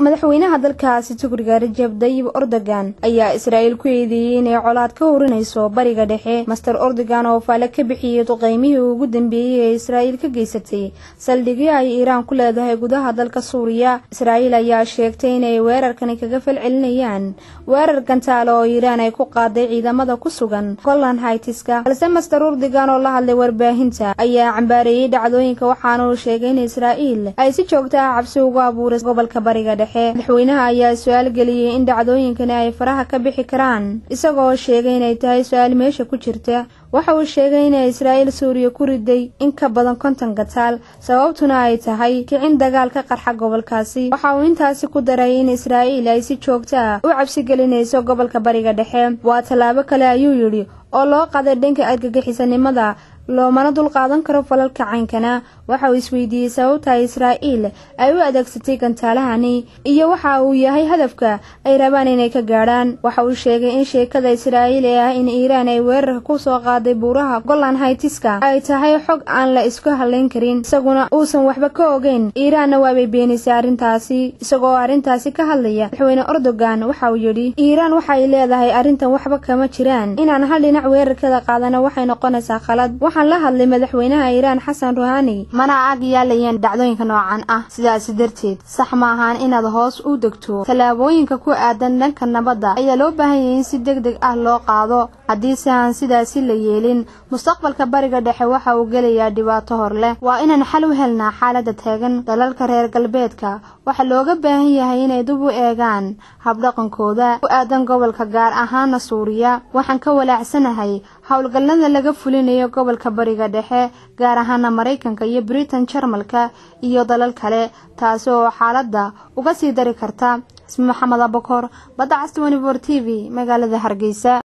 madaxweynaha dalkaasi Turkiga Recep Tayyip Erdogan ayaa Israa'iil ku eedeeyay inay colaad ka horinayso bariga dhexe. Mr. Erdogan oo faale ka bixiyay duqeymihii ugu dambeeyay ee Israa'iil ka geysatay saldhigii ay Iiraan ku leedahay gudaha dalka Suuriya. Israa'iil ayaa sheegtay inay weerarkan kaga falcelinayaan weerar gantaal oo Iiraan ay ku qaaday ciidamada ku sugan Golan Heights-ka. Balse Mr. Erdogan oo la hadlay warbaahinta ayaa cambaareeyay dhacdooyinka waxaana uu sheegay in Israa'iil ay si joogto ah cabsi ugu abuuray gobolka bariga dhexe. madaxweynaha ayaa su'aal geliyay in dhacdooyinkan ay faraha ka bixi karaan isagoo sheegay inay tahay su'aal meesha ku jirta. waxa uu sheegay in Israa'iil Suuriya ku riday in ka badan 50 gantaal sababtuna ay tahay kicin dagaal ka qarxa gobolkaasi. waxa uu intaasi ku daray in Israa'iil ay si joogto ah u cabsi gelinayso gobolka bariga dhexe. waa talaabo kale ayuu yiri oo loo qaaday dhanka argagixisanimada loomana dul qaadan karo falalka caynkana. waxa uu isweydiiyay sababta Israa'iil ay u adeegsatay gantaalahani iyo waxa uu yahay hadafka ay rabaan inay ka gaaraan. waxa uu sheegay in sheekada Israa'iil ah in Iiraan ay weerar ku soo qaaday buuraha Golan Heights-ka ay tahay xog aan la isku haleyn karin, isaguna uusan waxba ka ogeyn. Iiraanna waa bay beenisay arrintaasi. isagoo arrintaasi ka hadlaya madaxweyne Erdogan waxa uu yiri Iiraan waxa ay leedahay arrintan waxba kama jiraan, inaan hal dhinac weerarkada qaadana waxay noqonaysaa qalad. waxaan la hadlay madaxweynaha Iiraan Xasan Rouhani mana ag yaalayeen dhacdooyinka noocan ah, sidaas darteed sax ma ahaan inaad hoos u degto. talaabooyinka ku aadan dhanka nabadda ayaa loo baahan yahay in si degdeg ah loo qaado. haddii aan sidaasi la yeelin mustaqbalka bariga dhexe waxa uu gelayaa dhibaato hor leh. waa inaan xal u helnaa xaaladda taagan. dalalka reer galbeedka waxa looga baahan yahay inay dib u eegaan habdhaqankooda ku aadan gobolka gaar ahaan Suuriya. waxaan ka walaacsanahay hawlgallada laga fulinayo gobolka bariga dhexe gaar ahaan Mareykanka iyo Britain, Jarmalka iyo dalal kale, taas oo xaaladda uga sii dari karta. Maxamed Abukar, Badda Cas 24 TV, magaalada Hargeysa.